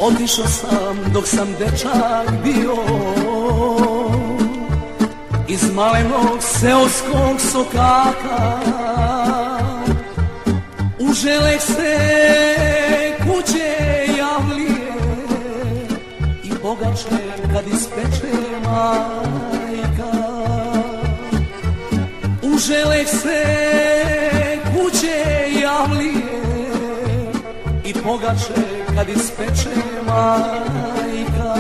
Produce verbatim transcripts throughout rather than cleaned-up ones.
Otišao sam dok sam dečak bio, iz malenog seoskog sokaka. Uželeh se kuće javlije i pogače kad ispeče majka. Uželeh se kuće javlije i pogače kad ispeče majka.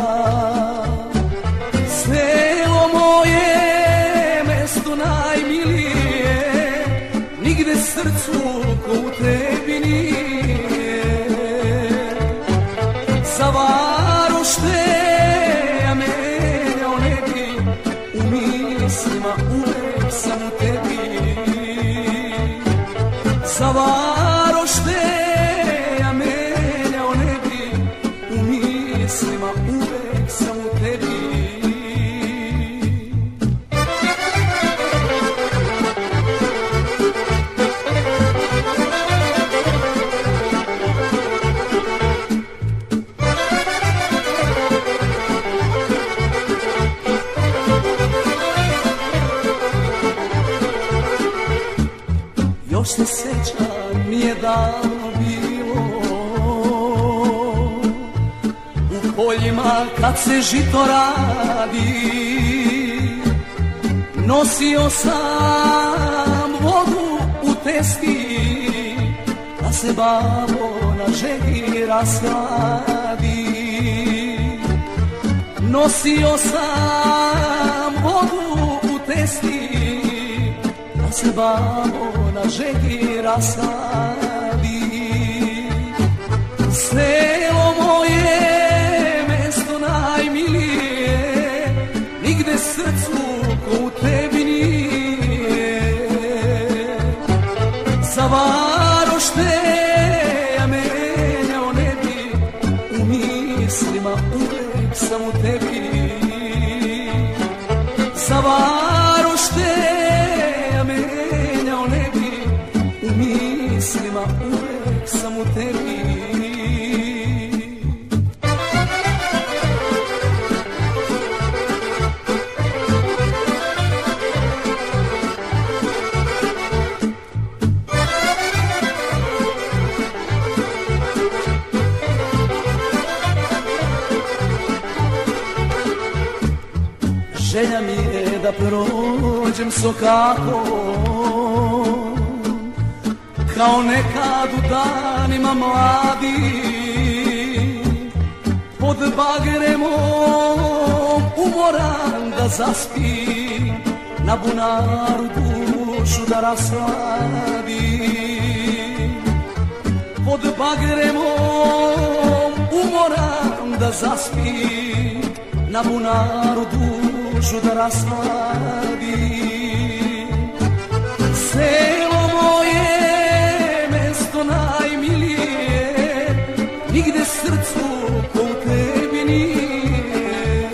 Selo moje, mesto najmilije, nigde srcu ko u tebi nije. Za Varoš te ja menjao ne bi, u mislima uvek sam u tebi. Za Varoš te uvek sam u tebi. Još se sećam, nije davno bilo, poljima kad se žito radi, nosio sam vodu u testi, da se babo na žegi rasladi. Nosio sam vodu u testi, da se babo na žegi rasladi. Selo moje, nigde srcu ko u tebi nije. Za Varoš te ja menjao ne bi, u mislima uvek sam u tebi. Za Varoš te ja menjao ne bi, u mislima uvek sam u tebi. Želja mi je da prođem sokakom, kao nekad u danima mladi. Pod bagremom umoran da zaspim, na bunaru dušu da rasladi. Pod bagremom umoran da zaspim, na bunaru dušu da rasladi. Selo moje, mesto najmilije, nigde srcu ko u tebi nije.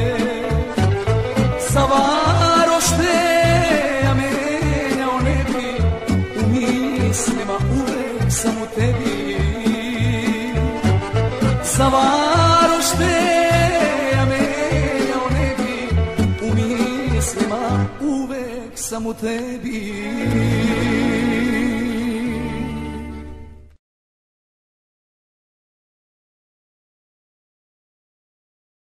Za Varoš te ja menjao ne bi, u mislima uvek sam u tebi. Za Varoš te uvek sam u tebi.